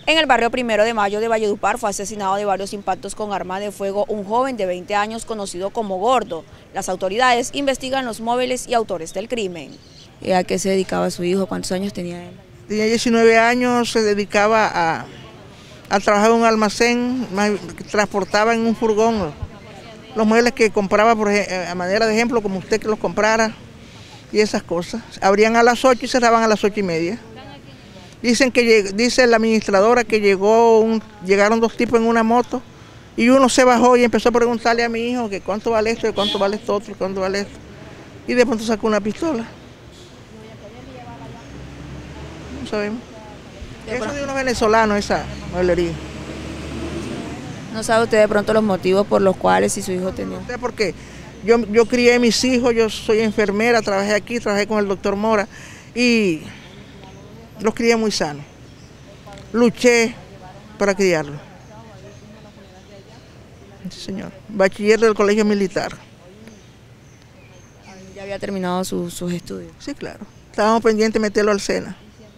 En el barrio 1 de Mayo de Valledupar fue asesinado de varios impactos con arma de fuego un joven de 20 años conocido como Gordo. Las autoridades investigan los móviles y autores del crimen. ¿Y a qué se dedicaba su hijo? ¿Cuántos años tenía él? Tenía 19 años, se dedicaba a trabajar en un almacén, transportaba en un furgón los muebles que compraba, a manera de ejemplo, como usted que los comprara y esas cosas. Abrían a las 8 y cerraban a las 8:30. Dice la administradora que llegaron dos tipos en una moto y uno se bajó y empezó a preguntarle a mi hijo que cuánto vale esto, cuánto vale esto otro, cuánto vale esto. Y de pronto sacó una pistola. No sabemos. Eso es de unos venezolanos, esa mueblería. ¿No sabe usted de pronto los motivos por los cuales si su hijo tenía? No sé, porque yo crié a mis hijos, yo soy enfermera, trabajé aquí, trabajé con el doctor Mora y los crié muy sanos. Luché para criarlos. Sí, señor. Bachiller del colegio militar. ¿Ya había terminado sus estudios? Sí, claro. Estábamos pendientes de meterlo al SENA.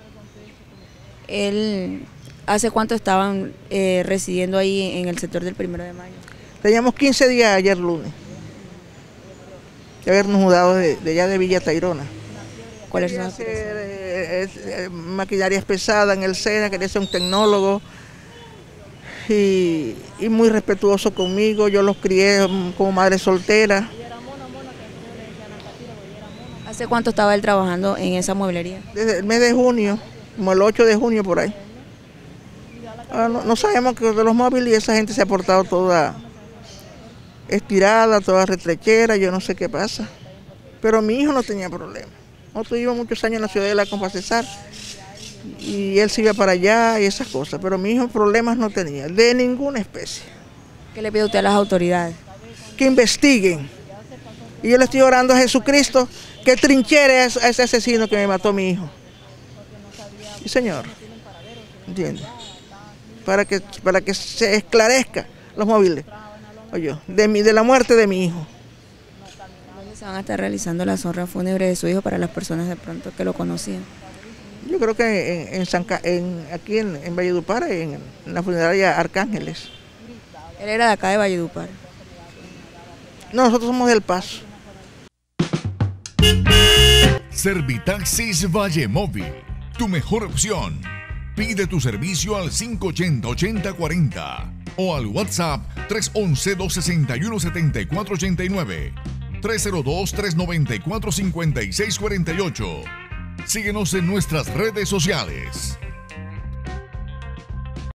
¿Él hace cuánto estaban residiendo ahí en el sector del 1 de Mayo? Teníamos 15 días ayer lunes de habernos mudado de allá de Villa Tayrona. ¿Cuáles son las maquinarias pesadas en el SENA, quería ser un tecnólogo y muy respetuoso conmigo. Yo los crié como madre soltera. ¿Hace cuánto estaba él trabajando en esa mueblería? Desde el mes de junio, como el 8 de junio por ahí. No sabemos que de los móviles y esa gente se ha portado toda estirada, toda retrechera, yo no sé qué pasa. Pero mi hijo no tenía problema. Nosotros vivimos muchos años en la Ciudadela con César y él se iba para allá y esas cosas, pero mi hijo problemas no tenía, de ninguna especie. ¿Qué le pide usted a las autoridades? Que investiguen. Y yo le estoy orando a Jesucristo que trinchera a ese asesino que me mató a mi hijo. Sí, señor. ¿Entiende? Para que se esclarezca los móviles, oye, de la muerte de mi hijo. ¿Dónde se van a estar realizando las honras fúnebres de su hijo para las personas de pronto que lo conocían? Yo creo que aquí en Valledupar, en la funeraria Arcángeles. ¿Él era de acá de Valledupar? No, nosotros somos del Paso. Servitaxis Vallemóvil, tu mejor opción. Pide tu servicio al 580-8040 o al WhatsApp 311-261-7489, 302-394-5648. Síguenos en nuestras redes sociales.